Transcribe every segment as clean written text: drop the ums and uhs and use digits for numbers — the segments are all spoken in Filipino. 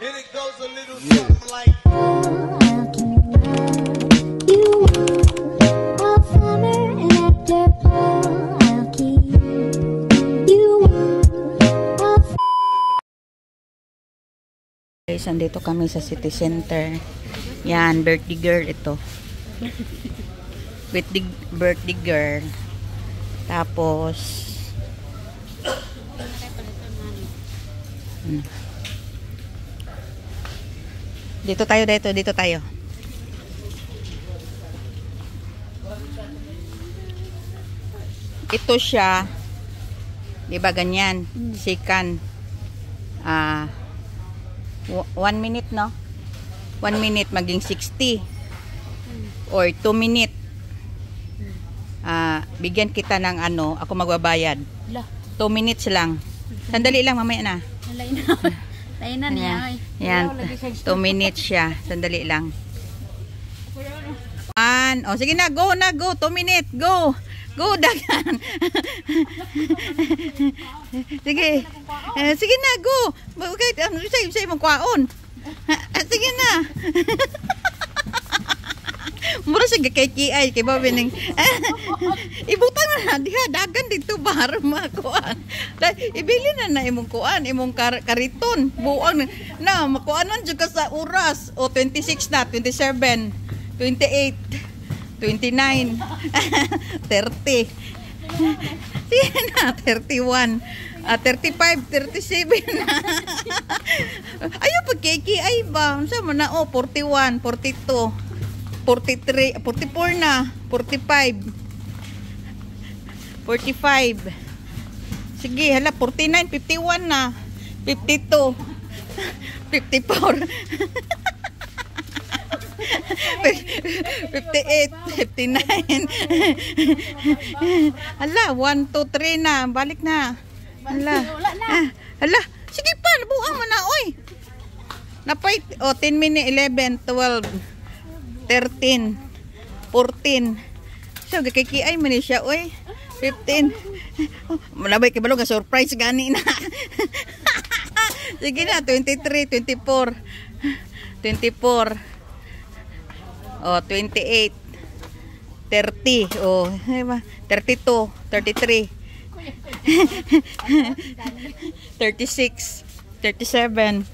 And it goes a little something like guys, andito kami sa city center. Yan, birthday girl ito. Birthday girl. Tapos dito tayo. Ito siya. 'Di ba ganyan? Sikan. 1 minute, no? 1 minute maging 60. Or 2 minute. Bigyan kita ng ano, ako magbabayad. 2 minutes lang. Sandali lang, mamaya na. Tayo na niya. Yan, 2 minutes siya. Sandali lang. O, sige na, go. 2 minutes, go. Go, dagan. Sige. Sige na, go. Bakit, say mong kwaon. Sige na. Mura siya kay Kiay, kay Babining. Ibutang na, diha, dagan dito, bahar makuan. Ibili na imong kuan, imong kariton. Buang na, makuanan dyan ka sa oras. O, 26 na, 27, 28, 29, 30. Sige na, 31, 35, 37. Ayaw pag Kiay ba? Saan mo na, 41, 42. 43, 44 na, 45, 45. Sige, hala, 49, 51 na, 52, 54, 58, 59. Hala, 1, 2, 3 na, balik na. Hala, hala, sige pa, nabuang mo na, oy. Napay, 10 minutes, 11, 12, 13, 14. So, kakikiay man siya, oy. 15. Malabay kay balong surprise gani na. Sige na, 23, 24. 24. 28. 30. 32, 33. 36, 37.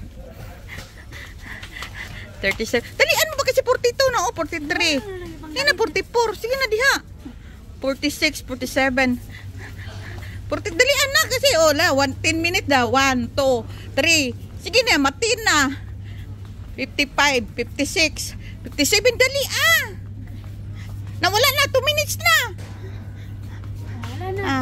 37. Dalian mo ba kasi 42 na, 43. Hindi na 44. Sige na diha. 46, 47. 40. Dalian na kasi, 10 minutes daw. 1, 2, 3. Sige na, matin na. 55, 56, 57. Dalian. Nawala na, 2 minutes na. Wala na.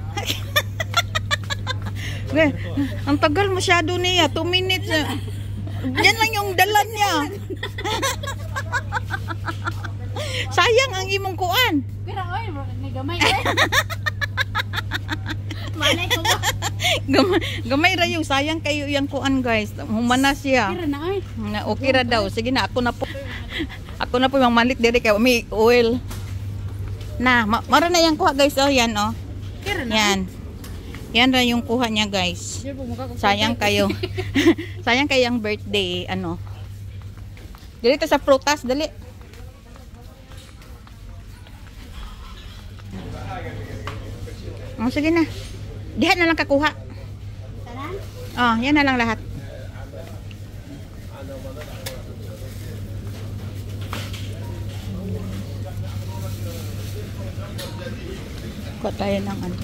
Ang tagal masyado niya. 2 minutes. Yan lang yung dalan niya. Sayang ang imong kuan. Pero oy, may gamay Manay ko ba? Gamay ra yung sayang kayo yung kuan, guys. Humana siya. Pero na oy. Okay ra daw. Sige na, ako na po. Ako na po yung malit diri kay may oil. Na, mara na yang kuha, guys. Oh, yan oh. Pero na. Yan. Yan ra yung kuha niya, guys. Sayang kayo. Sayang kayang birthday, ano. Dali ta sa prutas, dali. Sige na. Dihan na lang kakuha. Yan na lang lahat. Kuha tayo ng ano.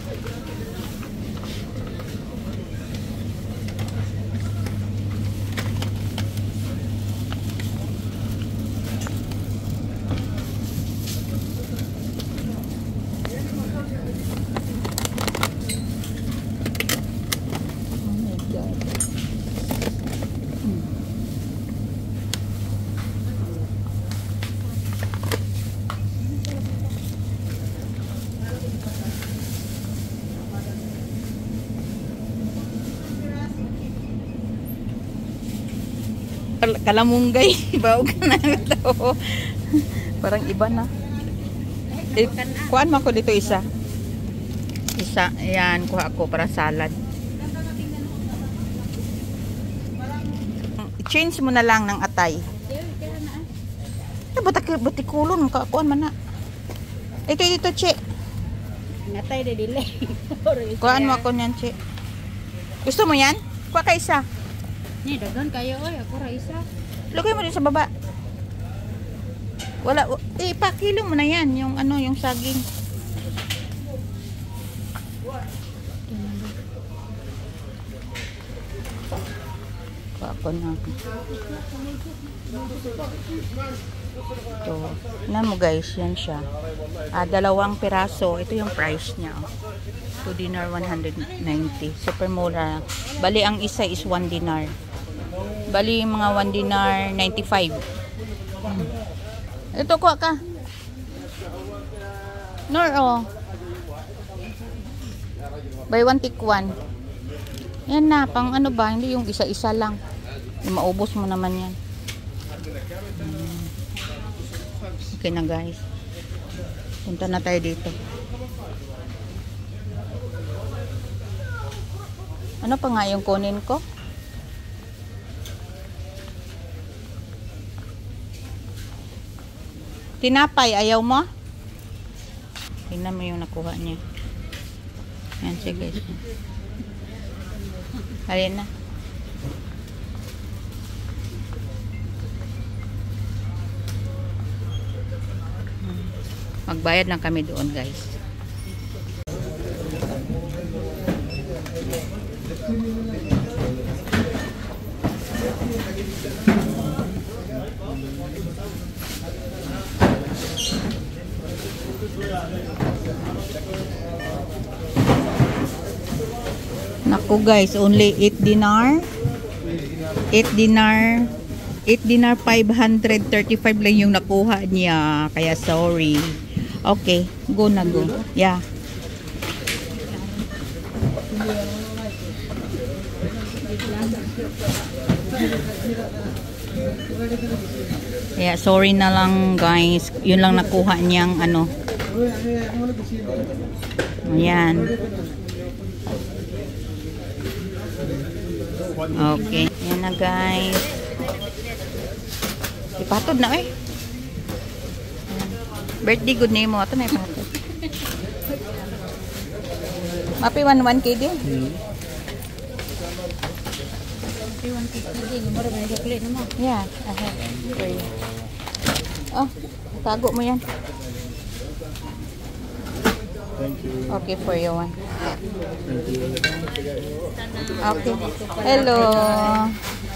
Kalamunggay. Baog na ito. Parang iba na. Kuhaan mo ako dito isa. Isa. Ayan. Kuha ako para salad. I-change mo na lang ng atay. Butikulon ka kuan man na. Ito dito, che. Natay de delay. Kuan mo ako niyan, che. Gusto mo yan? Kuha ka isa. Ni dagan kayo oy, ako ra isa. Lagay mo din sa baba. Wala, ipakilo mo na yan, yung ano, yung saging. Ako na. Ito. Na mo guys, yan siya. 2 piraso. Ito yung price niya. 2 dinar 190. Super mura. Bali ang isa is 1 dinar. Bali mga 1 dinar 95. Ito kuha ka. Nor oh. Buy one take one. Yan na, pang ano ba, hindi yung isa-isa lang. Yung maubos mo naman yan. Okay na guys. Punta na tayo dito. Ano pa nga yung kunin ko? Tinapay, ayaw mo? Tingnan mo yung nakuha niya. Yan, sige. Halina na. Magbayad lang kami doon guys. Naku guys, only 8 dinar. 8 dinar 535 lang yung nakuha niya. Kaya sorry. Okay, go na go. Yeah. Yeah, sorry na lang guys. Yun lang nakuha niyang ano. Ayan. Okay. Yan na guys. Ipatod na eh. Birthday good name mo. Ito na ipatod. Mapi 1 KD? Mapi 1 KD. Numero ba yung chocolate mo? Yeah. I have for you. Oh, tago mo yan. Thank you. Okay for you one. Thank you. Okay. Hello.